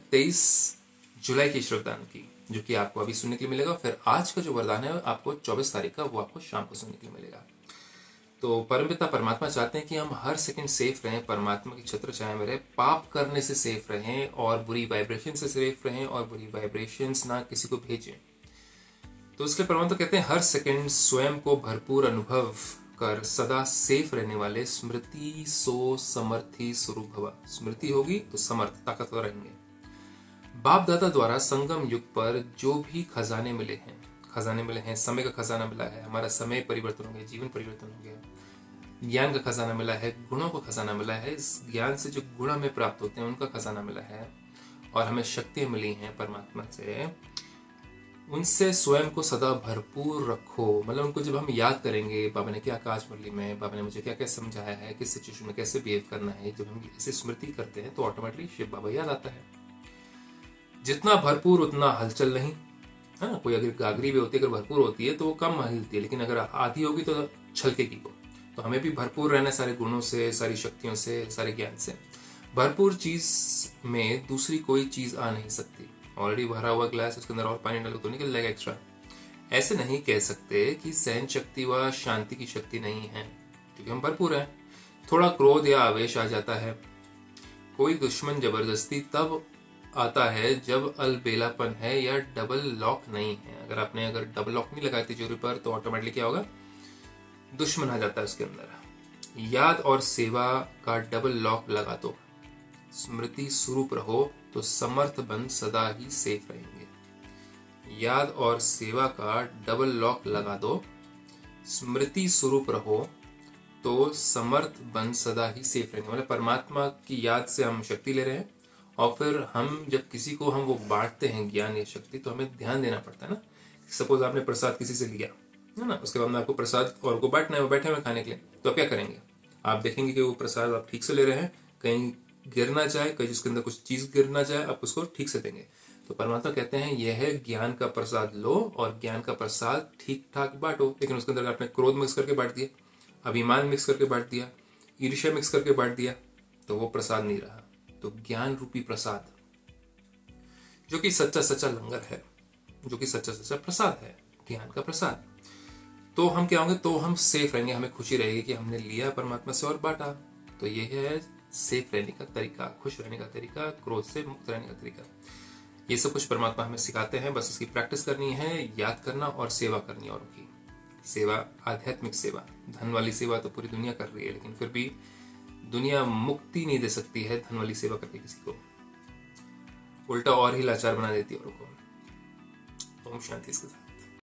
23 जुलाई की श्रवदान की, जो कि आपको अभी सुनने के लिए मिलेगा। फिर आज का जो वरदान है आपको 24 तारीख का, वो आपको शाम को सुनने के लिए मिलेगा। तो परमपिता परमात्मा चाहते हैं कि हम हर सेकंड सेफ रहें, परमात्मा की छत्र छाया में रहें, पाप करने से सेफ रहें और बुरी वाइब्रेशन से सेफ रहें और बुरी वाइब्रेशंस ना किसी को भेजें। तो इसलिए परमात्मा कहते हैं हर सेकंड स्वयं को भरपूर अनुभव कर सदा सेफ रहने वाले स्मृति सो समर्थी स्वरूप भवा। स्मृति होगी तो समर्थ, ताकतवर रहेंगे। बाप दादा द्वारा संगम युग पर जो भी खजाने मिले हैं, समय का खजाना मिला है, हमारा समय परिवर्तन हो गया, जीवन परिवर्तन हो गया, ज्ञान का खजाना मिला है, गुणों का खजाना मिला है, इस ज्ञान से जो गुण हमें प्राप्त होते हैं उनका खजाना मिला है, और हमें शक्तियां मिली हैं परमात्मा से, उनसे स्वयं को सदा भरपूर रखो। मतलब उनको जब हम याद करेंगे, बाबा ने क्या कहा आज मुरली में, बाबा ने मुझे क्या क्या समझाया है, किस सिचुएशन में कैसे बिहेव करना है, जब हम ऐसे स्मृति करते हैं तो ऑटोमेटिकली शिव बाबा याद आता है। जितना भरपूर उतना हलचल नहीं, है ना। कोई अगर गागरी भी होती है, अगर भरपूर होती है तो वो कम हिलती है, लेकिन अगर आधी होगी तो छलकेगी वो। तो हमें भी भरपूर रहना, सारे गुणों से, सारी शक्तियों से, सारे ज्ञान से। भरपूर चीज में दूसरी कोई चीज आ नहीं सकती। ऑलरेडी भरा हुआ ग्लास, उसके अंदर और पानी डालो तो निकल जाएगा एक्स्ट्रा। ऐसे नहीं कह सकते कि सहन शक्ति व शांति की शक्ति नहीं है, क्योंकि हम भरपूर हैं। थोड़ा क्रोध या आवेश आ जाता है, कोई दुश्मन जबरदस्ती तब आता है जब अलबेलापन है या डबल लॉक नहीं है। अगर डबल लॉक नहीं लगाई तिजोरी पर तो ऑटोमेटिकली क्या होगा, दुश्मन आ जाता है उसके अंदर। याद और सेवा का डबल लॉक लगा दो, स्मृति स्वरूप रहो तो समर्थ बन सदा ही सेफ रहेंगे। याद और सेवा का डबल लॉक लगा दो, स्मृति स्वरूप रहो तो समर्थ बन सदा ही सेफ रहेंगे। मतलब परमात्मा की याद से हम शक्ति ले रहे हैं, और फिर हम जब किसी को हम वो बांटते हैं ज्ञान या शक्ति, तो हमें ध्यान देना पड़ता है ना। सपोज आपने प्रसाद किसी से लिया है ना, उसके बाद में आपको प्रसाद और को बांटना है, वो बैठे हुए खाने के लिए, तो आप क्या करेंगे, आप देखेंगे कि वो प्रसाद आप ठीक से ले रहे हैं, कहीं गिरना चाहे, कहीं उसके अंदर कुछ चीज गिरना चाहे, आप उसको ठीक से देंगे। तो परमात्मा कहते हैं यह ज्ञान का प्रसाद लो और ज्ञान का प्रसाद ठीक ठाक बांटो। लेकिन उसके अंदर आपने क्रोध मिक्स करके बांट दिया, अभिमान मिक्स करके बांट दिया, ईर्ष्या मिक्स करके बांट दिया, तो वो प्रसाद नहीं रहा। तो ज्ञान रूपी प्रसाद, जो कि सच्चा सच्चा लंगर है, जो कि सच्चा सच्चा प्रसाद है, ज्ञान का प्रसाद, तो हम क्या होंगे, तो हम सेफ रहेंगे। हमें खुशी रहेगी कि हमने लिया परमात्मा से और बांटा। तो ये है सेफ रहने का तरीका, खुश रहने का तरीका, क्रोध से मुक्त रहने का तरीका। ये सब कुछ परमात्मा हमें सिखाते हैं, बस इसकी प्रैक्टिस करनी है, याद करना और सेवा करनी। और की सेवा, आध्यात्मिक सेवा, धन वाली सेवा तो पूरी दुनिया कर रही है, लेकिन फिर भी दुनिया मुक्ति नहीं दे सकती है धन वाली सेवा करके किसी को, उल्टा और ही लाचार बना देती है औरों को। ओम शांति इसके साथ।